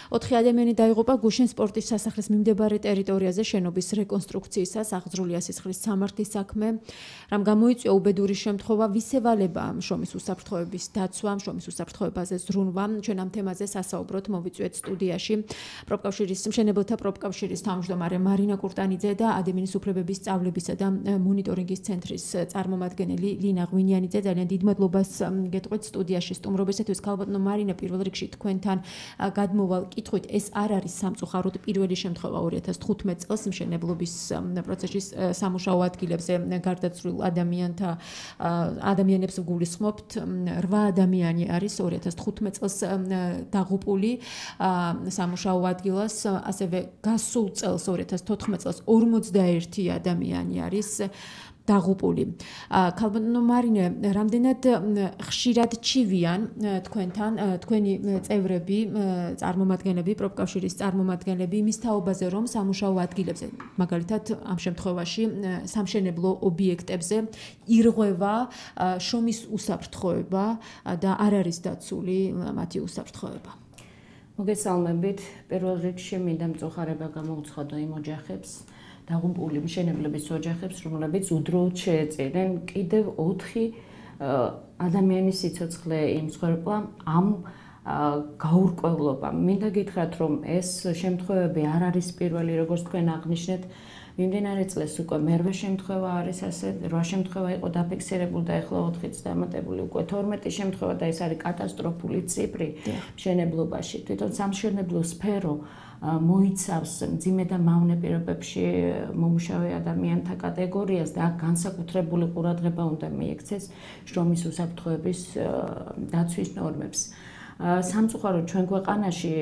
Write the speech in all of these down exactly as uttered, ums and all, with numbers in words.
ოთხი ადამიანი დაიღუპა გუშინ სპორტის სასახლის მიმდებარე ტერიტორიაზე შენობის რეკონსტრუქციისას, აღძრულია სისხლის სამართლის საქმე, რამ გამოიწვია უბედური შემთხვევა, ვისევალება შრომის უსაფრთხოების დაცვა, შრომის უსაფრთხოებაზე ზრუნვა. ჩვენ ამ თემაზე სასაუბროთ მოვიწვიეთ სტუდიაში პროფკავშირის მშენებელთა პროფკავშირის თავმჯდომარე მარინა კურტანიძე და ადამიანის უფლებების სწავლებისა და მონიტორინგის ცენტრის წარმომადგენელი ლინა ღვინიანიძე. ძალიან დიდ მადლობას გეტყვით სტუდიაში სტუმრობისათვის. ქალბატონო მარინა, პირველ რიგში თქვენთან გადმოვალ კითხვით, ეს არ არის სამწუხაროდ პირველი შემთხვევა ორი ათას თხუთმეტ წელს მშენებლობის პროცესის სამუშაო ადგილებზე გარდაცვლილ ადამიანთა ადამიანებს გულისხმობთ. რვა ადამიანი არის ორი ათას თხუთმეტ წელს დაღუპული სამუშაო ადგილას, ასევე გასულ წელს ორი ათას თოთხმეტ წელს ორმოცდაერთი ადამიანი არის დაღუპული. ქალბატონო მარინე, რამდენად ხშირად ჩივიან თქვენთან თქვენი წევრები, წარმომადგენლები, პროფკავშირის წარმომადგენლები იმის თაობაზე, რომ სამუშაო ადგილებზე, მაგალითად ამ შემთხვევაში სამშენებლო ობიექტებზე ირღვევა შრომის უსაფრთხოება და არ არის დაცული მათი უსაფრთხოება? მოგესალმებით. პირველ რიგში მინდა მწუხარება გამოუცხადო იმ ოჯახებს, დაღუპული მშენებლების ოჯახებს, რომლებიც უდროოდ შეეწირნენ კიდევ ოთხი ადამიანის სიცოცხლე იმსხვერპლა ამ გაურკვევლობამ. მინდა გითხრათ, რომ ეს შემთხვევები არ არის პირველი, როგორც თქვენ აღნიშნეთ. მიმდინარე წელს უკვე მერვე შემთხვევა არის ასე, რვა შემთხვევა იყო დაფიქსირებული და ეხლა ოთხიც დამატებული, უკვე თორმეტი შემთხვევა და ეს არის კატასტროფული ციფრი მშენებლობაში. თვითონ სამშენებლო სფერო მოიცავს მძიმე და მავნე პირობებში მომუშავე ადამიანთა კატეგორიას და აქ განსაკუთრებული ყურადღება უნდა მიექცეს შრომის უსაფრთხოების დაცვის ნორმებს. სამწუხაროდ ჩვენ ქვეყანაში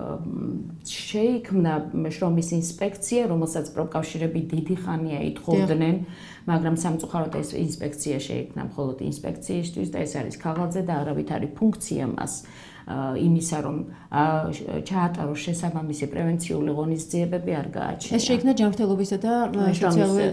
შეიქმნა შრომის ინსპექცია, რომელსაც პროფკავშირები დიდი ხანია ითხოვდნენ, მაგრამ სამწუხაროდ ეს ინსპექცია შეიქმნა მხოლოდ ინსპექციისთვის და ეს არის ქაღალდზე და არავითარი ფუნქცია მას იმისა, რომ ჩაატაროს შესაბამისი პრევენციული ღონისძიებები არ გააჩნია. ეს შეიქმნა ჯანმრთელობისა და სოციალური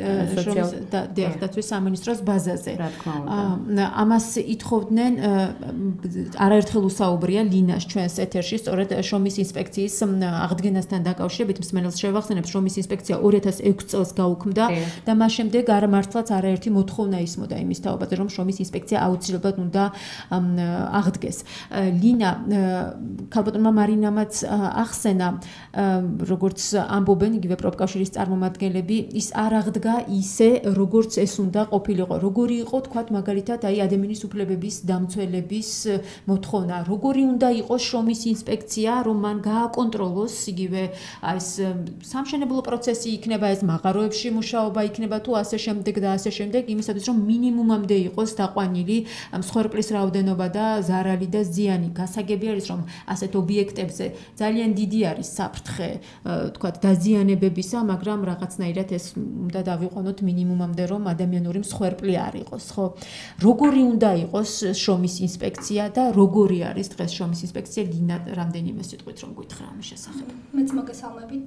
დაცვის სამინისტროს ბაზაზე. რა თქმა უნდა. ამას ითხოვდნენ, არაერთხელ უსაუბრია ლინას ჩვენს ეთერში, სწორედ შრომის ინსპექციის აღდგენასთან დაკავშირებით. მსმენელს შევახსენებ, შრომის ინსპექცია ორი ათას ექვსი წელს გაუქმდა და მას შემდეგ არ მართლაც არაერთი მოთხოვნა ისმოდა იმის თაობაზე, რომ შრომის ინსპექცია აუცილებლად უნდა აღდგეს. ლინა, ქალბატონმა მარინამაც ახსენა, როგორც ამბობენ იგივე პროფკავშირის წარმომადგენლები, ის არ აღდგა ისე, როგორც ეს უნდა ყოფილიყო. როგორი იყო, თქვათ, მაგალითად, აი ადამიანის უფლებების დამცველების მოთხოვნა, როგორი უნდა იყოს შრომის ინსპექცია, რომ მან გააკონტროლოს იგივე ეს სამშენებლო პროცესი იქნება, ეს მაღაროებში მუშაობა იქნება თუ ასე შემდეგ და ასე შემდეგ, იმისათვის, რომ მინიმუმამდე იყოს დაყვანილი მსხვერპლის რაოდენობა და ზარალი და ზიანი. გასაგები არის, რომ ასეთ ობიექტებზე ძალიან დიდი არის საფრთხე, თქვათ, დაზიანებებისა, მაგრამ რაღაცნაირად ეს უნდა დავიყვანოთ მინიმუმამდე, რომ ადამიანური მსხვერპლი არ იყოს, ხო? როგორი უნდა იყოს შრომის ინსპექცია და როგორი არის დღეს შრომის ინსპექცია? ლინა, რამდენიმე სიტყვით რომ გითხრა ამის შესახებ. მეც მოგესალმებით.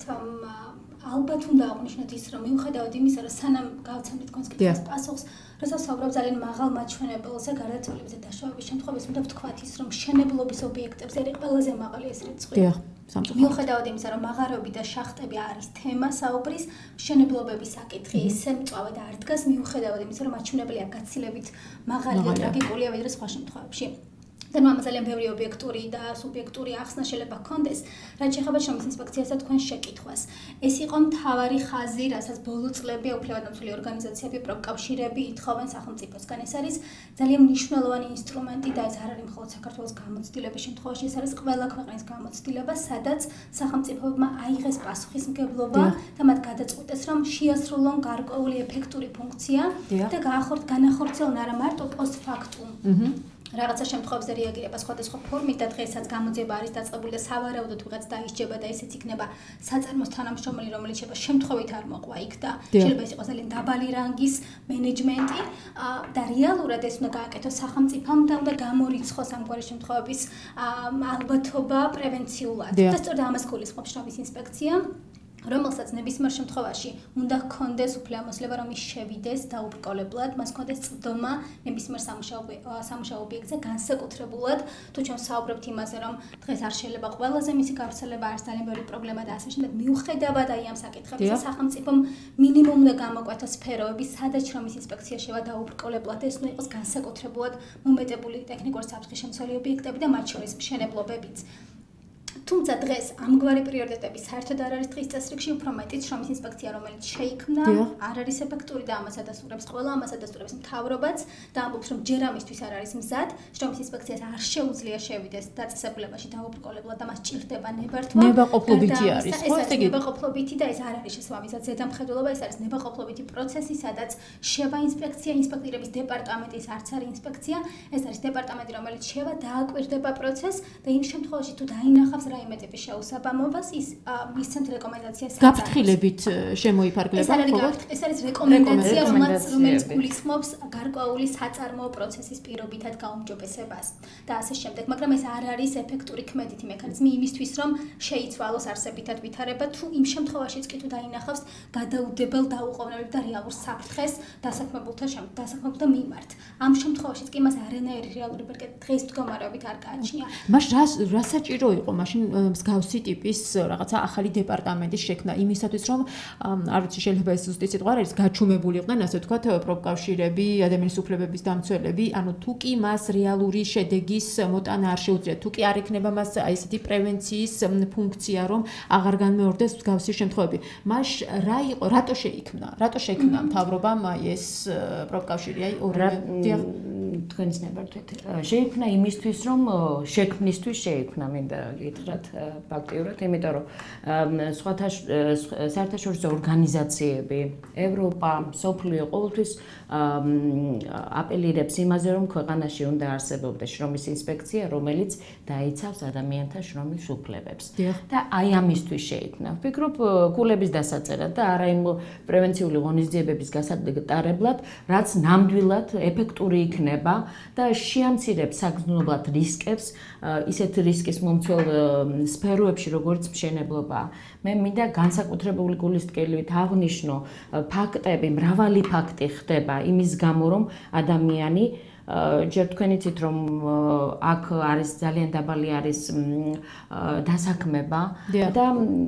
ალბათ უნდა აღვნიშნოთ ის, რომ მიუხედავად იმისა, რომ სანამ გავცემთ თქვენს კითხვის პასუხს, როცა საუბრობ ძალიან მაღალ მაჩვენებელზე, გარდაცვალებებზე დაშავების შემთხვევაში, უნდა ვთქვათ ის, რომ მშენებლობის ობიექტებზე არის ყველაზე მაღალი ეს რიცხვი. მიუხედავად იმისა, რომ მაღაროები და შახტები არის თემა საუბრის, მშენებლობების საკითხი ისე მწვავედ არ დგას, მიუხედავად იმისა, რომ მაჩვენებელი გაცილებით მაღალია, ტრაგიკულია ვიდრე სხვა შემთხვევებში. და ნუ ამას ძალიან ბევრი ობიექტური და სუბიექტური ახსნა შეიძლება ჰქონდეს, რაც შეეხება შრომის ინსპექციას და თქვენ შეკითხვას. ეს იყო მთავარი ხაზი, რასაც ბოლო წლები უფლებადამცველი ორგანიზაციები, პროფკავშირები ითხოვენ სახელმწიფოსგან. ეს არის ძალიან მნიშვნელოვანი ინსტრუმენტი და ეს არ არის მხოლოდ საქართველოს გამოცდილების შემთხვევაში, ეს არის ყველა ქვეყნის გამოცდილება, სადაც სახელმწიფოებმა აიღეს პასუხისმგებლობა და მათ გადაწყვიტეს, რომ შეასრულონ გარკვეული ეფექტური ფუნქცია და განახორციელონ არა მარტო პოსტფაქტუმ რაღაცა შემთხვევებზე რეაგირება სხვადასხვა ფორმით და დღესაც გამოძიება არის დაწყებული და სავარაუდოდ ვიღაც დაისჯება და ესეც იქნება საწარმოს თანამშრომელი, რომელიც შეიძლება შემთხვევით არ მოყვა იქ და შეიძლება ის იყოს ძალიან დაბალი რანგის მენეჯმენტი და რეალურად ეს უნდა გააკეთოს სახელმწიფომ და უნდა გამორიცხოს ამგვარი შემთხვევების ალბათობა პრევენციულად. და სწორედ ამას გულისხმობს შრომის ინსპექცია. რომელსაც ნებისმიერ შემთხვევაში უნდა ჰქონდეს უფლებამოსილება რომ ის შევიდეს დაუბრკოლებლად, მას ჰქონდეს წვდომა ნებისმიერ სამუშაო ობიექტზე განსაკუთრებულად, თუ ჩვენ საუბრობთ იმაზე, რომ დღეს არ შეიძლება ყველაზე მისი გავრცელება არის ძალიან ბევრი პრობლემა და ასე შემდეგ, მიუხედავად აი ამ საკითხებზე სახელმწიფომ მინიმუმ უნდა გამოკვეთოს სფეროები, სადაც რომ ის ინსპექცია შევა დაუბრკოლებლად, ეს უნდა იყოს განსაკუთრებულად მომეტებული ტექნიკური საფრთხის შემცველი ობიექტები და მათ შორის მშენებლობებიც. თუმცა დღეს ამგვარი პრიორიტეტები საერთოდ არ არის დღის წესრიგში, უფრო მეტიც შრომის ინსპექცია, რომელიც შეიქმნა, არ არის ეფექტური და ამას ადასტურებს ყველა, ამას ადასტურებს მთავრობაც და ამბობს, რომ ჯერ ამისთვის არ არის მზად, შრომის ინსპექციას არ შეუძლია შევიდეს დაწესებულებაში დაუბრკოლებლად და მას ჭირდება ნებართვა. ნებაყოფლობითი არის, ხო, ეს არის ნებაყოფლობითი და ეს არ არის შესაბამისად ზედამხედველობა, ეს არის ნებაყოფლობითი პროცესი, სადაც შევა ინსპექცია, ინსპექტორების დეპარტამენტის არც არის ინსპექცია, ეს არის დეპარტამენტი, რომელიც შევა დააკვირდება პროცესს და იმ შემთხვევაში თუ დაინახავს რაიმე ტიპის შეუსაბამობას, ის მისცემთ რეკომენდაციას. გაფრთხილებით შემოიფარგლება, ხო? ეს არის რეკომენდაცია, რომელიც გულისხმობს გარკვეული საწარმოო პროცესის პირობითად გაუმჯობესებას და ასე შემდეგ, მაგრამ ეს არ არის ეფექტური ქმედითი მექანიზმი იმისთვის, რომ შეიცვალოს არსებითად ვითარება, თუ იმ შემთხვევაშიც კი თუ დაინახავს გადაუდებელ დაუყოვნებლივ და რეალურ საფრთხეს დასაქმებულთა დასაქმებულთა მიმართ. ამ შემთხვევაშიც კი მას არანაირი რეალური ბერკეტი დღეს მდგომარეობით არ გააჩნია. მას რა საჭირო იყო მაშინ მსგავსი ტიპის რაღაცა ახალი დეპარტამენტის შექმნა იმისათვის, რომ არ ვიცი, შეიძლება ეს ზუსტი სიტყვა არ არის, გაჩუმებული იყვნენ, ასე ვთქვათ, პროფკავშირები, ადამიანის უფლებების დამცველები, ანუ თუ კი მას რეალური შედეგის მოტანა არ შეუძლია, თუ კი არ ექნება მას აი ესეთი პრევენციის ფუნქცია, რომ აღარ განმეორდეს მსგავსი შემთხვევები. მას რა იყო, რატო შეიქმნა? რატო შექმნა მთავრობამ აი ეს პროფკავშირი, აი ორი თქვენის ნებართვით. შეიქმნა იმისთვის, რომ შექმნისთვის შეიქმნა, მინდა გითხრათ ფაქტიურად, იმიტომ რომ სხვათა საერთაშორისო ორგანიზაციები, ევროპა, მსოფლიო ყოველთვის აპელირებს იმაზე, რომ ქვეყანაში უნდა არსებობდეს შრომის ინსპექცია, რომელიც დაიცავს ადამიანთა შრომის უფლებებს. და აი ამისთვის შეიქმნა. ვფიქრობ, კულების დასაწერად და არა იმ პრევენციული ღონისძიებების გასატარებლად, რაც ნამდვილად ეფექტური იქნება და შეამცირებს საგრძნობლად რისკებს, ისეთ რისკის მომცველ სფეროებში, როგორც მშენებლობაა. მე მინდა განსაკუთრებული გულისწყლივით აღნიშნო ფაქტები, მრავალი ფაქტი ხდება იმის გამო, რომ ადამიანი ჯერ თქვენ იცით, რომ აქ არის ძალიან დაბალი არის დასაქმება და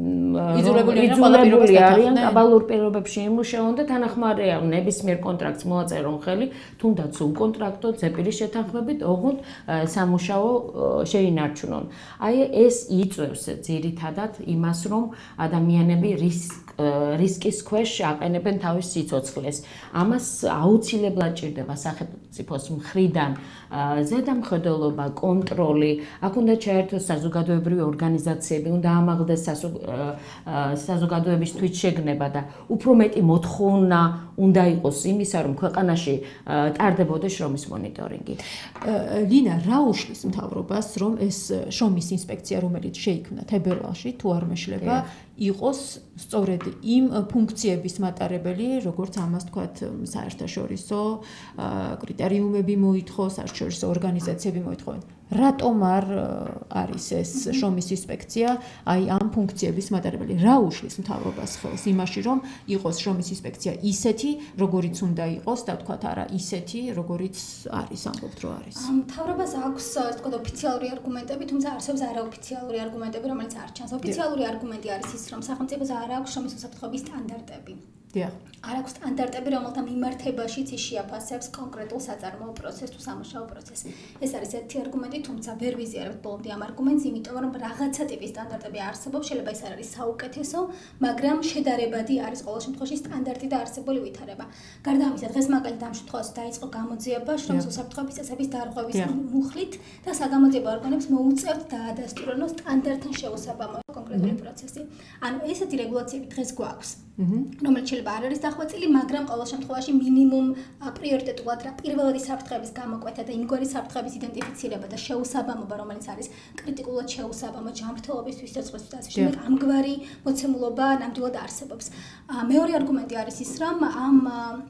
იძულებული არიან კაბალურ პირობებში იმუშაონ და თანახმარია ნებისმიერ კონტრაქტს მოაწერონ ხელი, თუნდაც სუბკონტრაქტო ზეპირის შეთანხმებით, ოღონდ სამუშაო შეინარჩუნონ. აი ეს იწვევს ძირითადად იმას, რომ ადამიანები რისკ რისკის ქვეშ აყენებენ თავის სიცოცხლეს. ამას აუცილებლად ჭირდება სახელმწიფოს მხრიდან ზედამხედველობა, კონტროლი, აქ უნდა ჩაერთოს საზოგადოებრივი ორგანიზაციები, უნდა ამაღლდეს საზოგადოების თვითშეგნება და უფრო მეტი მოთხოვნა უნდა იყოს იმისა, რომ ქვეყანაში ტარდებოდეს შრომის მონიტორინგი. ლინა, რა უშლის მთავრობას, რომ ეს შრომის ინსპექცია, რომელიც შეიქმნა თებერვალში, თუ არ მეშლება, იყოს სწორედ იმ ფუნქციების მატარებელი, როგორც ამას თქვათ საერთაშორისო კრიტერიუმები მოითხოვს, საერთაშორისო ორგანიზაციები მოითხოვენ. რატომ არ არის ეს შრომის ინსპექცია აი ამ ფუნქციების მატარებელი? რა უშლის მთავრობას ხელს იმაში, რომ იყოს შრომის ინსპექცია ისეთი, როგორიც უნდა იყოს და თქვათ არა ისეთი, როგორიც არის, ამბობთ, რომ არის. მთავრობას აქვს ასე ვთქვათ ოფიციალური არგუმენტები, თუმცა არსებობს არაოფიციალური არგუმენტები, რომელიც არ ჩანს. ოფიციალური არგუმენტი არის ის, რომ სახელმწიფოს არ აქვს შრომის უსაფრთხოების სტანდარტები. არ აქვს სტანდარტები, რომელთა მიმართებაშიც ის შეაფასებს კონკრეტულ საწარმოო პროცესს თუ სამუშაო პროცესს. ეს არის ერთი არგუმენტი, თუმცა ვერ ვიზიარებთ ბოლომდე ამ არგუმენტს, იმიტომ რომ რაღაცა ტიპის სტანდარტები არსებობს, შეიძლება ეს არ არის საუკეთესო, მაგრამ შედარებადი არის ყოველ შემთხვევაში სტანდარტი და არსებული ვითარება. გარდა ამისა, დღეს მაგალითად ამ შემთხვევაში დაიწყო გამოძიება შრომის უსაფრთხოების წესების დარღვევის მუხლით და საგამოძიებო ორგანოებს მოუწევთ დაადასტურონ სტანდარტთან შეუსაბამო კონკრეტული პროცესი. ანუ ესეთი რეგულაციები დღეს გვაქვს, რომელიც შეიძლება არ არის დახვეწილი, მაგრამ ყოველ შემთხვევაში მინიმუმ პრიორიტეტულად რა პირველადი საფრთხების გამოკვეთა და იმგვარი საფრთხების იდენტიფიცირება და შეუსაბამობა, რომელიც არის კრიტიკულად შეუსაბამო ჯანმრთელობისთვის, სიცოცხლისთვის და ასე შემდეგ, ამგვარი მოცემულობა ნამდვილად არსებობს. მეორე არგუმენტი არის ის, რომ ამ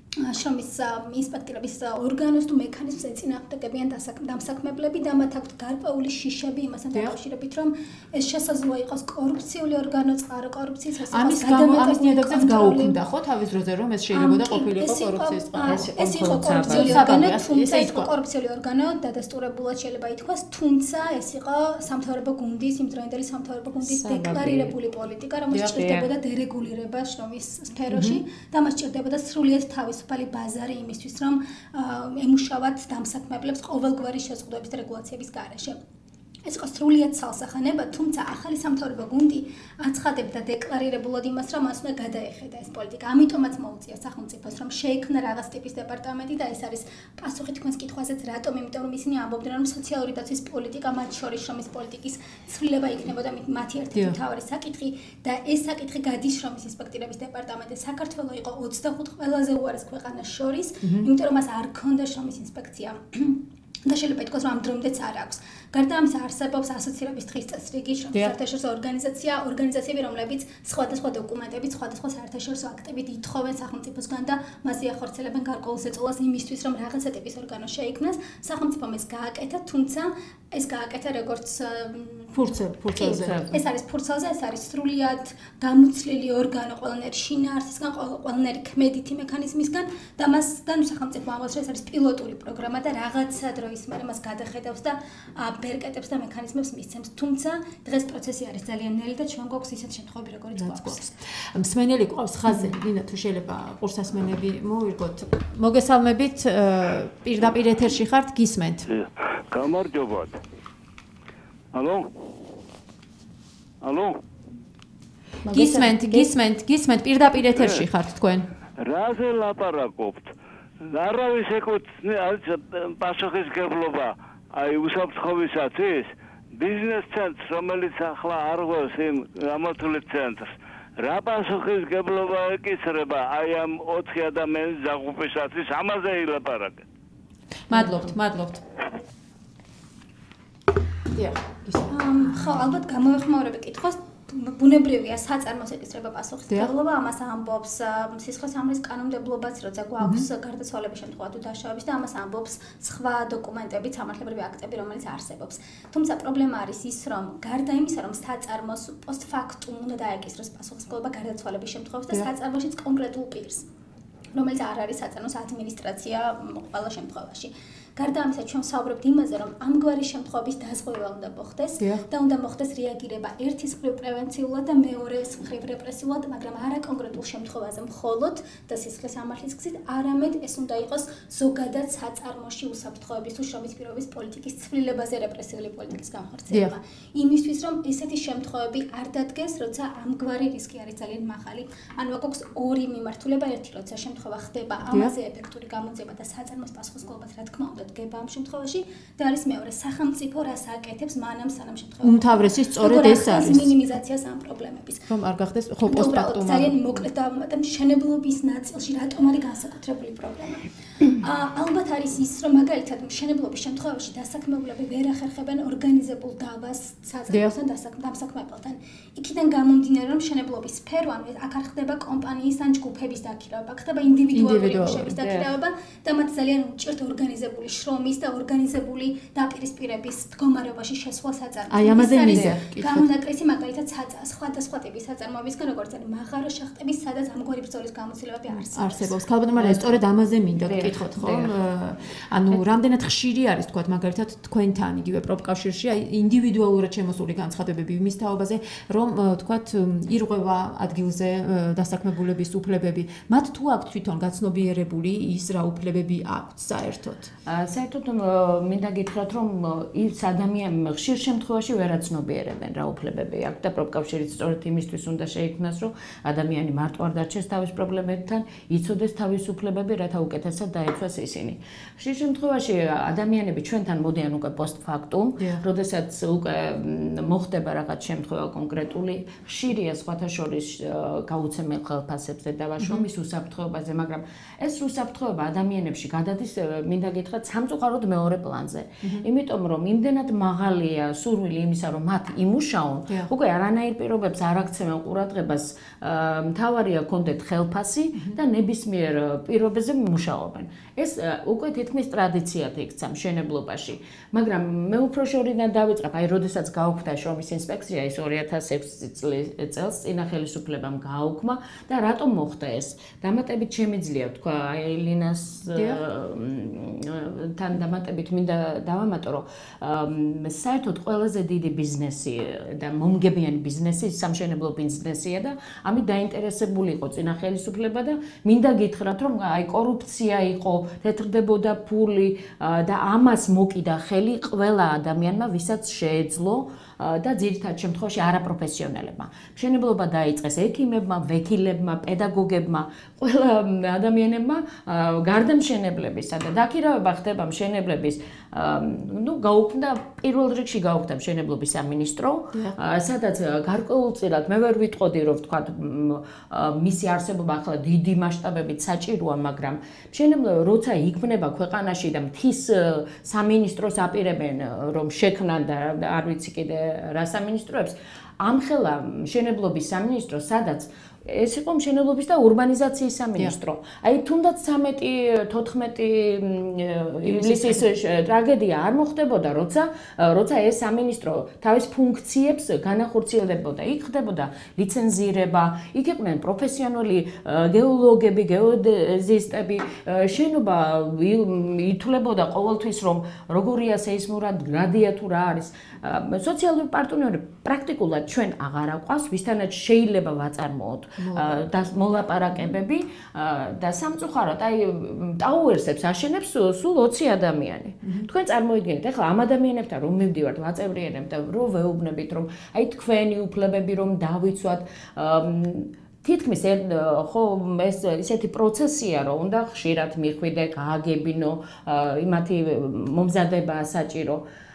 შრომის ინსპექტორების ორგანოს თუ მექანიზმს ეწინააღმდეგებიან დამსაქმებლები და მათ აქვთ გარკვეული შიშები იმასთან დაკავშირებით, რომ ეს შესაძლოა იყოს კორუფციული ორგანო, წყარო კორუფციის ამის გამო ამის ნიადაგზეც გაუქმდა ხო თავის დროზე რომ ეს შეიძლება ყოფილიყო კორუფციის წყარო. ეს იყო კორუფციული ორგანო, თუმცა ეს იყო კორუფციული ორგანო, დადასტურებულად შეიძლება ითქვას, თუმცა ეს იყო სამთავრობო გუნდის, იმდროინდელი სამთავრობო გუნდის დეკლარირებული პოლიტიკა, რომელიც ჭირდებოდა დერეგულირება შრომის სფეროში და მას ჭირდებოდა სრულიად თავისუფალი ბაზარი იმისთვის, რომ ემუშავათ დამსაქმებლებს ყოველგვარი შეზღუდვების და რეგულაციების გარეშე. ეს იყო სრულიად ცალსახანება, თუმცა ახალი სამთავრობო გუნდი აცხადებდა დეკლარირებულად იმას, რომ მას უნდა გადაეხედა ეს პოლიტიკა. ამიტომაც მოუწია სახელმწიფოს, რომ შეექმნა რაღაც ტიპის დეპარტამენტი და ეს არის პასუხი თქვენს კითხვაზეც, რატომ? იმიტომ რომ ისინი ამბობდნენ, რომ სოციალური დაცვის პოლიტიკა, მათ შორის შრომის პოლიტიკის ცვლილება იქნებოდა მათი ერთ-ერთი მთავარი საკითხი და ეს საკითხი გადის შრომის ინსპექტორების დეპარტამენტზე. საქართველოს იყო ოცდახუთ ყველაზე უარეს ქვეყანას შორის, იმიტომ რომ მას არ ჰქონდა შრომის ინსპექცია. და შეიძლება ითქვას, რომ ამ დრომდეც არ აქვს. გარდა ამისა არსებობს ასოცირების დღის წესრიგი, შრომის საერთაშორისო ორგანიზაცია, ორგანიზაციები, რომლებიც სხვადასხვა დოკუმენტებით, სხვადასხვა საერთაშორისო აქტებით ითხოვენ სახელმწიფოსგან და მასზე ახორციელებენ გარკვეულ ზეწოლას იმისთვის, რომ რაღაცა ტიპის ორგანო შეიქმნას. სახელმწიფომ ეს გააკეთა, თუმცა ეს გააკეთა როგორც ფურცელ, ფურცელზე. ეს არის ფურცელზე, ეს არის სრულიად გამოცლილი ორგანო ყველანაირი შინაარსისგან, ყველანაირი ქმედითი მექანიზმისგან და მასგან სახელმწიფო ამბობს, რომ ეს არის პილოტური პროგრამა და რაღაცა დროის მერე მას გადახედავს და ბერკეტებს და მექანიზმებს მისცემს. თუმცა დღეს პროცესი არის ძალიან ნელი და ჩვენ გვაქვს ისეთ შემთხვევები, როგორიც გვაქვს. მსმენელი ყავს ხაზზე, ლინა თუ შეიძლება ყურსასმენები მოვირგოთ. მოგესალმებით, პირდაპირ ეთერში ხართ, გისმენთ. გამარჯობათ. ალო? ალო? გისმენთ, გისმენთ, გისმენთ, პირდაპირ ეთერში ხართ თქვენ. რაზე ლაპარაკობთ? არავის ეკუთვნის პასუხისგებლობა აი უსაფრთხოებისაც ის ბიზნეს ცენტრს, რომელიც ახლა არ ღვევს იმ გამართული ცენტრს, რა პასუხისგებლობა ეკისრება აი ამ ოთხი ადამიანის დაღუპვისათვის, ამაზე ილაპარაკეთ. მადლობთ, მადლობთ. დიახ, გისმენთ. ხო, ალბათ გამოეხმაურებით კითხვას. ბუნებრივია საწარმოს ეკისრება პასუხისმგებლობა, ამას ამბობს სისხლისამრის კანონმდებლობაც, როცა გვაქვს გარდაცვალების შემთხვევა თუ დაშავების და ამას ამბობს სხვა დოკუმენტები, სამართლებრივი აქტები, რომელიც არსებობს. თუმცა პრობლემა არის ის, რომ გარდა იმისა, რომ საწარმოს პოსტფაქტუმ უნდა დაეკისროს პასუხისმგებლობა გარდაცვალების შემთხვევაში და საწარმოშიც კონკრეტულ პირს, რომელიც არ არის საწარმოს ადმინისტრაცია ყველა შემთხვევაში. გარდა ამისა, ჩვენ ვსაუბრობთ იმაზე, რომ ამგვარი შემთხვევების დაზღვევა უნდა მოხდეს და უნდა მოხდეს რეაგირება ერთის მხრივ პრევენციულად და მეორეს მხრივ რეპრესიულად, მაგრამ არა კონკრეტულ შემთხვევაზე მხოლოდ და სისხლის სამართლის გზით, არამედ ეს უნდა იყოს ზოგადად საწარმოში უსაფრთხოების თუ შრომის პირობის პოლიტიკის ცვლილებაზე რეპრესიული პოლიტიკის განხორციელება. იმისთვის, რომ ესეთი შემთხვევები არ დადგეს, როცა ამგვარი რისკი არის ძალიან მაღალი. ანუ აქ აქვს ორი მიმართულება, ერთი როცა შემთხვევა ხდება, ამაზე ეფექტური გამოძიება და საწარმოს პასუხისმგებლობაც რა თქმა უნდა დგება ამ შემთხვევაში და არის მეორე სახელმწიფო რას აკეთებს მანამ სანამ შემთხვევა უმთავრესი სწორედ ეს არის მინიმიზაციას ამ პრობლემების რომ არ გახდეს ხო პოსტფაქტუმ ძალიან მოკლედ დავუმატებ მშენებლობის ნაწილში რატომ არის განსაკუთრებული პრობლემა ალბათ არის ის რომ მაგალითად მშენებლობის შემთხვევაში დასაქმებლები ვერ ახერხებენ ორგანიზებულ დავას საზოგადოებასთან დასაქმებელთან იქიდან გამომდინარე რომ მშენებლობის სფერო ანუ აქ არ ხდება კომპანიის ან ჯგუფების დაქირავება ხდება ინდივიდუალური მუშების დაქირავება და მათ ძალიან უჭირთ ორგანიზებული შრომის და ორგანიზებული დაპირისპირების მდგომარეობაში შესვლა საწარმოში. აი ამაზე მიზა. გამონაკრისი მაგალითად სხვადასხვა ტიპის საწარმოებისგან როგორც არის მაღარო შახტების, სადაც ამგვარი ბრძოლის გამოცდილებები არსებობს. არსებობს. ქალბატონო მაგრამ სწორედ ამაზე მინდა გკითხოთ, ხო? ანუ რამდენად ხშირი არის თქვა მაგალითად თქვენთან იგივე პროფკავშირში, აი ინდივიდუალურად შემოსული განცხადებები იმის თაობაზე, რომ თქვა ირღვევა ადგილზე დასაქმებულების უფლებები. მათ თუ აქვს თვითონ გაცნობიერებული ის რა უფლებები აქვთ საერთოდ? საერთოდ მინდა გითხრათ, რომ ის ადამიანები ხშირ შემთხვევაში ვერაცნობიერებენ რა უფლებები აქვს და პროფკავშირიც სწორედ იმისთვის უნდა შეიქმნას, რომ ადამიანი მარტო არ დარჩეს თავის პრობლემებთან, იცოდეს თავის უფლებები, რათა უკეთესად დაეცვას ისინი. ხშირ შემთხვევაში ადამიანები ჩვენთან მოდიან უკვე პოსტფაქტუმ, როდესაც უკვე მოხდება რაღაც შემთხვევა კონკრეტული, ხშირია სხვათა შორის გაუცემელ ხელფასებზე და შრომის უსაფრთხოებაზე, მაგრამ ეს უსაფრთხოება ადამიანებში გადადის, მინდა გითხრათ, სამწუხაროდ მეორე პლანზე. იმიტომ რომ იმდენად მაღალია სურვილი იმისა, რომ მათ იმუშაონ, უკვე არანაირ პირობებს არ აქცევენ ყურადღებას, მთავარია კონდეთ ხელფასი და ნებისმიერ პირობებზე მუშაობენ. ეს უკვე თითქმის ტრადიციად იქცა მშენებლობაში, მაგრამ მე უფრო შორიდან დავიწყებ, აი როდესაც გაუქმდა შრომის ინსპექცია ის ორი ათას ექვსი წელს წინა ხელისუფლებამ გააუქმა და რატომ მოხდა ეს? დამატებით შემიძლია თქვა აი ლინას თან დამატებით მინდა დავამატო, რომ საერთოდ ყველაზე დიდი ბიზნესი და მომგებიანი ბიზნესი სამშენებლო ბიზნესია და ამით დაინტერესებული იყო წინა ხელისუფლება და მინდა გითხრათ, რომ აი კორუფცია იყო, თეთრდებოდა ფული და ამას მოკიდა ხელი ყველა ადამიანმა, ვისაც შეეძლო და ძირითად შემთხვევაში არაპროფესიონალებმა. მშენებლობა დაიწყეს ექიმებმა, ვექილებმა, პედაგოგებმა, ყველა ადამიანებმა გარდა მშენებლებისა და დაქირავება ხდება მშენებლების, ну, გაუქმდა პირველ რიგში გაუქმდა მშენებლობის სამინისტრო, სადაც გარკვეულწილად მე ვერ ვიტყოდი, რომ ვთქვათ, მისი არსებობა ახლა დიდი მასშტაბებით საჭიროა, მაგრამ მშენებლობა როცა იქმნება ქვეყანაში და მთის სამინისტროს აპირებენ, რომ შექმნან და არ ვიცი კიდე რა სამინისტროებს, ამხელა მშენებლობის სამინისტრო, სადაც ეს იყო მშენებლობის და ურბანიზაციის სამინისტრო. აი თუნდაც ცამეტი თოთხმეტი ივლისის ტრაგედია არ მოხდებოდა, როცა როცა ეს სამინისტრო თავის ფუნქციებს განახორციელებდა. იქ ხდებოდა ლიცენზირება, იქ იყვნენ პროფესიონალი გეოლოგები, გეოდეზისტები, შენობა ითვლებოდა ყოველთვის, რომ როგორია სეისმურად გრადია თუ რა არის. სოციალური პარტნიორები პრაქტიკულად ჩვენ აღარ აყვავს, ვისთანაც შეიძლება ვაწარმოოთ და მოლაპარაკებები და სამწუხაროდ აი ტაუერსებს აშენებს სულ ოცი ადამიანი. თქვენ წარმოიდგინეთ, ახლა ამ ადამიანებთან რომ მივდივართ, ვაწევრიანებ და რომ ვეუბნებით, რომ აი თქვენი უფლებები რომ დავიცვათ, თითქმის ხო ეს ისეთი პროცესია, რომ უნდა ხშირად მიხვიდე, გააგებინო, იმათი მომზადებაა საჭირო.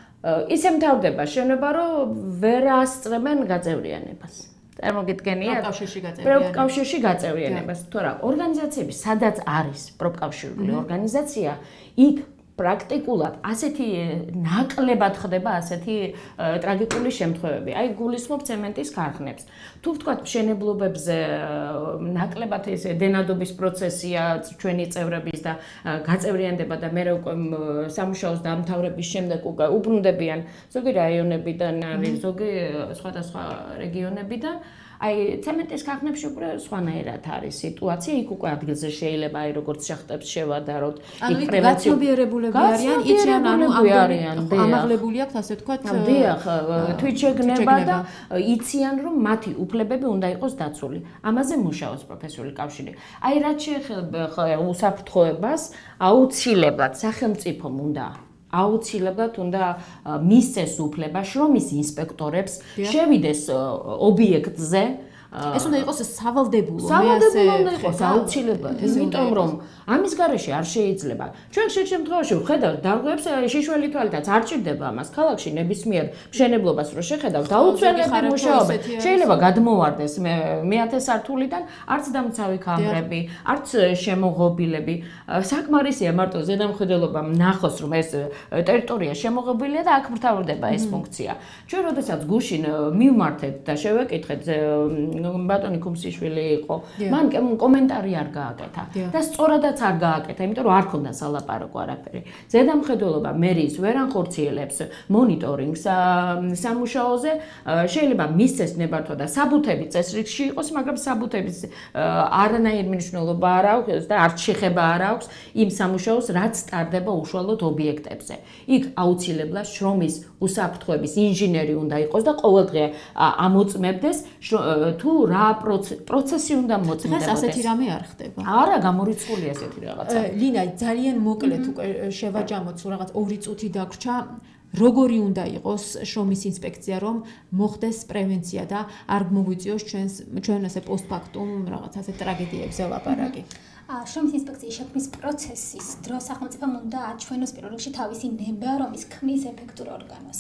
ისე მთავრდება შენობა, რომ ვერ ასწრებენ გაწევრიანებას. წარმოგიდგენიათ? პროფკავშირში გაწევრიანებას. პროფკავშირში გაწევრიანებას. თორა ორგანიზაციები, სადაც არის პროფკავშირული ორგანიზაცია, იქ პრაქტიკულად ასეთი ნაკლებად ხდება ასეთი ტრაგიკული შემთხვევები. აი გულისხმობ ცემენტის ქარხნებს. თუ ვთქვათ მშენებლობებზე ნაკლებად ეს დენადობის პროცესია ჩვენი წევრების და გაწევრიანდება და მე უკვე სამუშაოს დამთავრების შემდეგ უკვე უბრუნდებიან ზოგი რაიონებიდან, არის ზოგი სხვადასხვა რეგიონებიდან. აი ცემენტის ქარხნებში უკვე სხვანაირად არის სიტუაცია, იქ უკვე ადგილზე შეიძლება აი როგორც შახტებს შევადაროთ, იქ გაცნობიერებულები არიან, იციან ანუ ამაღლებული აქვს ასე ვთქვათ, დიახ, თვითშეგნება და იციან რომ მათი უფლებები უნდა იყოს დაცული. ამაზე მუშაობს პროფესიული კავშირი. აი რაც შეეხება უსაფრთხოებას, აუცილებლად სახელმწიფომ უნდა აუცილებლად უნდა მისცეს უფლება შრომის ინსპექტორებს შევიდეს ობიექტზე. ეს უნდა იყოს სავალდებულო, მე ასე უნდა იყოს აუცილებლად, იმიტომ რომ ამის გარეშე არ შეიძლება. ჩვენ ხშირ შემთხვევაში ვხედავთ დარღვევებს, შიშველი თვალითაც არ ჭირდება ამას. ქალაქში ნებისმიერ მშენებლობას რო შეხედავთ, დაუცველები მუშაობენ. შეიძლება გადმოვარდეს მეათე სართულიდან არც დამცავი კამრები, არც შემოღობილები. საკმარისია მარტო ზედამხედველობამ ნახოს, რომ ეს ტერიტორია შემოღობილია და აქ მთავრდება ეს ფუნქცია. ჩვენ როდესაც გუშინ მივმართეთ და შევეკითხეთ ბატონი ქუმსიშვილი იყო. მან კომენტარი არ გააკეთა და სწორადაც არ გააკეთა, იმიტომ რომ არ ქონდა სალაპარაკო არაფერი. ზედამხედველობა მერიის ვერ ანხორციელებს მონიტორინგს სამუშაოზე, შეიძლება მისცეს ნებართვა და საბუთები წესრიგში იყოს, მაგრამ საბუთების არანაირი მნიშვნელობა არ აქვს და არც შეხება არ აქვს იმ სამუშაოს, რაც ტარდება უშუალოდ ობიექტებზე. იქ აუცილებლად შრომის უსაფრთხოების ინჟინერი უნდა იყოს და ყოველდღე ამოწმებდეს თუ რა პროცესი უნდა მოწმდებოდეს. დღეს ასეთი რამე არ ხდება. არა, გამორიცხულია ესეთი რაღაცა. ლინა, ძალიან მოკლედ უკვე შევაჯამოთ, სულ რაღაც ორი წუთი დაგვრჩა. როგორი უნდა იყოს შრომის ინსპექცია, რომ მოხდეს პრევენცია და არ მოგვიწიოს ჩვენს ჩვენ ასე პოსტფაქტუმ რაღაც ასე ტრაგედიებზე ლაპარაკი. შრომის ინსპექციის შექმნის პროცესის დროს სახელმწიფომ უნდა აჩვენოს პირველ რიგში თავისი ნება, რომ ის ქმნის ეფექტურ ორგანოს.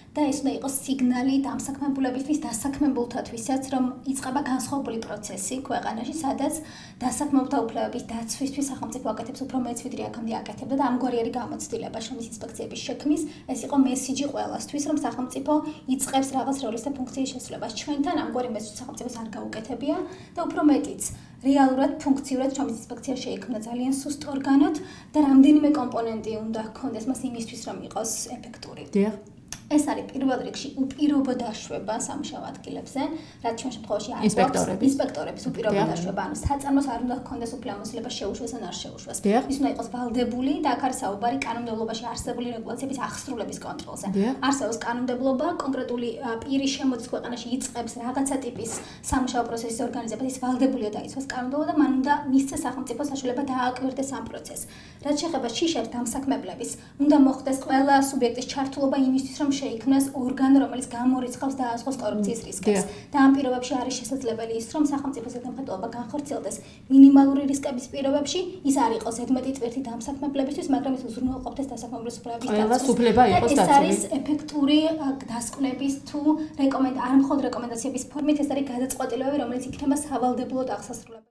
და ეს უნდა იყოს სიგნალი დამსაქმებულებისთვის, დასაქმებულთათვისაც, რომ იწყება განსხვავებული პროცესი ქვეყანაში, სადაც დასაქმებულთა უფლებების დაცვისთვის სახელმწიფო აკეთებს უფრო მეც ვიდრე აქამდე აკეთებდა და ამგვარი არის გამოცდილება შრომის ინსპექციების შექმნის. ეს იყო მესიჯი ყველასთვის, რომ სახელმწიფო იწყებს რაღაც როლის და ფუნქციის შესრულებას. ჩვენთან ამგვარი მესიჯი სახელმწიფოს არ გაუკეთებია და უფრო მეტიც რეალურად ფუნქციურად შრომის ინსპექცია შეიქმნა ძალიან სუსტ ორგანოდ და რამდენიმე კომპონენტი უნდა ჰქონდეს მას იმისთვის, რომ იყოს ეფექტური. დიახ. ეს არის პირველ რიგში უპირობო დაშვება სამუშაო ადგილებზე, რაც ჩვენ შემთხვევაში არის ინსპექტორების ინსპექტორების უპირობო დაშვება, ანუ საწარმოს არ უნდა ჰქონდეს უფლებამოსილება შეუშვეს ან არ შეუშვეს. ის უნდა იყოს ვალდებული და აქ არის საუბარი კანონმდებლობაში არსებული რეგულაციების აღსრულების კონტროლზე. არსებობს კანონმდებლობა, კონკრეტული პირი შემოდის ქვეყანაში იწყებს რაღაცა ტიპის სამუშაო პროცესის ორგანიზებას, ის ვალდებულია დაიცვას კანონმდებლობა და მან უნდა მისცეს სახელმწიფო საშუალება დააკვირდეს ამ პროცესს. რაც შეეხება შიშებს დამსაქმებლების, უნდა მოხდეს ყველა სუბიექტის ჩართულობა იმისთვის, რომ შეიქმნას ორგანო, რომელიც გამორიცხავს და ააზღავს კორუფციის რისკებს. და ამ პირობებში არის შესაძლებელი ის, რომ სახელმწიფო ზედამხედველობა განხორციელდეს მინიმალური რისკების პირობებში, ის არ იყოს ზედმეტი ტვირთი დამსაქმებლებისთვის, მაგრამ ის უზრუნველყოფდეს დასაქმებულის უფლებების დაცვას. ეს არის ეფექტური დასკვნების თუ რეკომენდ არ მხოლოდ რეკომენდაციების ფორმით, ეს არის გადაწყვეტილებები, რომელიც იქნება სავალდებულოდ აღსასრულებელი.